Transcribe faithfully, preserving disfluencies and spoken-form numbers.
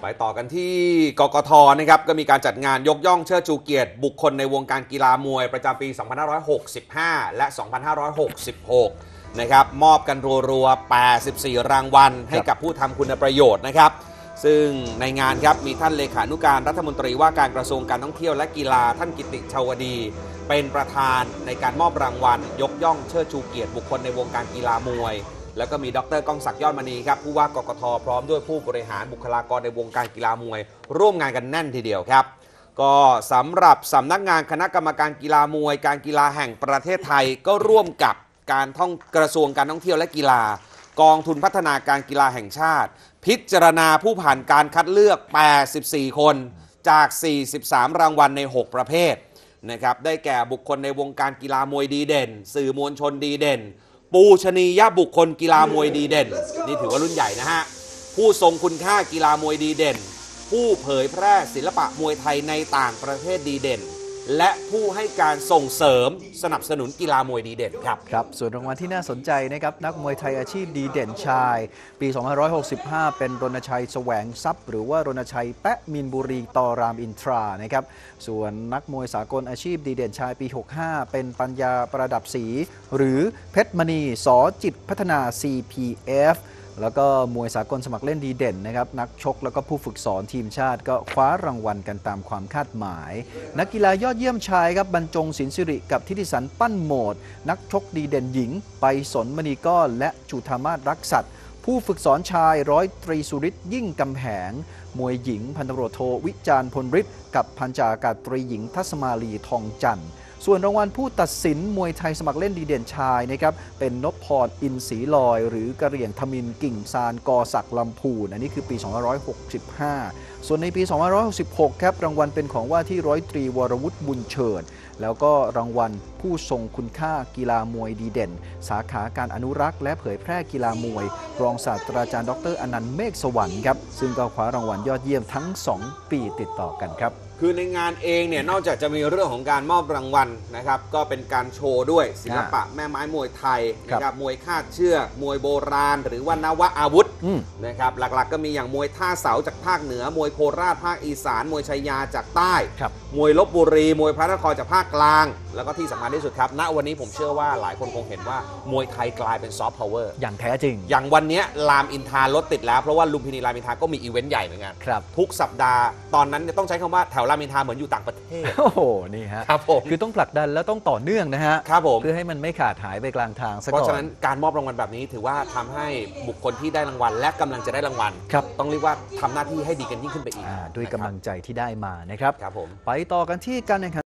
ไปต่อกันที่กกท.นะครับก็มีการจัดงานยกย่องเชิดชูเกียรติบุคคลในวงการกีฬามวยประจำปี สองพันห้าร้อยหกสิบห้า และ สองพันห้าร้อยหกสิบหก นะครับมอบกันรัวๆ แปดสิบสี่ รางวัลให้กับผู้ทำคุณประโยชน์นะครับซึ่งในงานครับมีท่านเลขานุการรัฐมนตรีว่าการกระทรวงการท่องเที่ยวและกีฬาท่านกิติชวดีเป็นประธานในการมอบรางวัลยกย่องเชิดชูเกียรติบุคคลในวงการกีฬามวยแล้วก็มีดร.ก้องศักดิ์ยอดมณีครับผู้ว่ากกท.พร้อมด้วยผู้บริหารบุคลากรในวงการกีฬามวยร่วมงานกันแน่นทีเดียวครับก็สำหรับสำนักงานคณะกรรมการกีฬามวยการกีฬาแห่งประเทศไทยก็ร่วมกับการท่องกระทรวงการท่องเที่ยวและกีฬากองทุนพัฒนาการกีฬาแห่งชาติพิจารณาผู้ผ่านการคัดเลือกแปดสิบสี่คนจากสี่สิบสามรางวัลในหกประเภทนะครับได้แก่บุคคลในวงการกีฬามวยดีเด่นสื่อมวลชนดีเด่นปูชนียบุคคลกีฬามวยดีเด่นนี่ถือว่ารุ่นใหญ่นะฮะผู้ทรงคุณค่ากีฬามวยดีเด่นผู้เผยแพร่ศิลปะมวยไทยในต่างประเทศดีเด่นและผู้ให้การส่งเสริมสนับสนุนกีฬามวยดีเด่นครับครับส่วนรางวัลที่น่าสนใจนะครับนักมวยไทยอาชีพดีเด่นชายปี สองพันห้าร้อยหกสิบห้า เป็นรณชัยแสวงทรัพย์หรือว่ารณชัยแปะมินบุรีตอรามอินทรานะครับส่วนนักมวยสากลอาชีพดีเด่นชายปี หกสิบห้า เป็นปัญญาประดับศรีหรือเพชรมณีสอจิตพัฒนา ซี พี เอฟแล้วก็มวยสากลสมัครเล่นดีเด่นนะครับนักชกแล้วก็ผู้ฝึกสอนทีมชาติก็คว้ารางวัลกันตามความคาดหมายนักกีฬายอดเยี่ยมชายครับบรรจงศิลป์สิริกับทิติสันปั้นโหมดนักชกดีเด่นหญิงไปสนมณีก้อนและจุธามาศรักษัตริย์ผู้ฝึกสอนชายร้อยตรีสุริศยิ่งกำแหงมวยหญิงพันตำรวจโทวิจารณ์พลฤทธิ์กับพันจ่าอากาศตรีหญิงทัศมาลีทองจันทร์ส่วนรางวัลผู้ตัดสินมวยไทยสมัครเล่นดีเด่นชายนะครับเป็นนพพรอินทร์ศรีลอยหรือกระเหรี่ยงทมินกิ่งซานกอศักดิ์ลำพูนอันนี้คือปี สองพันห้าร้อยหกสิบห้า ส่วนในปี สองพันห้าร้อยหกสิบหก ครับรางวัลเป็นของว่าที่ร้อยตรีวรวุฒิบุญเฉิดแล้วก็รางวัลผู้ทรงคุณค่ากีฬามวยดีเด่นสาขาการอนุรักษ์และเผยแพร่กีฬามวยรองศาสตราจารย์ดรอนันต์เมฆสวรรค์ครับซึ่งก็คว้ารางวัลยอดเยี่ยมทั้งสองปีติดต่อกันครับคือในงานเองเนี่ยนอกจากจะมีเรื่องของการมอบรางวัลนะครับก็เป็นการโชว์ด้วยศิลปะแม่ไม้มวยไทยนะครับมวยคาดเชือกมวยโบราณหรือว่านวอาวุธนะครับหลักๆ ก็มีอย่างมวยท่าเสาจากภาคเหนือมวยโคราชภาคอีสานมวยชัยยาจากใต้มวยลพบุรีมวยพระนครจากภาคกลางแล้วก็ที่สำคัญที่สุดครับณวันนี้ผมเชื่อว่าหลายคนคงเห็นว่ามวยไทยกลายเป็นซอฟต์พาวเวอร์อย่างแท้จริงอย่างวันนี้รามอินทรารถติดแล้วเพราะว่าลุมพินีรามอินทราก็มีอีเวนต์ใหญ่เหมือนกันทุกสัปดาห์ตอนนั้นต้องใช้คำว่าแถวรามอินทราเหมือนอยู่ต่างประเทศโอ้โหนี่ฮะครับผมคือต้องผลักดันแล้วต้องต่อเนื่องนะฮะครับผมเพื่อให้มันไม่ขาดหายไปกลางทางซะก่อนเพราะฉะนั้นการมอบรางวัลแบบนี้ถือว่าทำให้บุคคลที่ได้รางวัลและกำลังจะได้รางวัลต้องเรียกว่าทำหน้าที่ให้ดีกันยิ่งขึ้นไปอีกด้วยกำลังใจที่ได้มานะครับครับผมไปต่อกันที่การแข่งขัน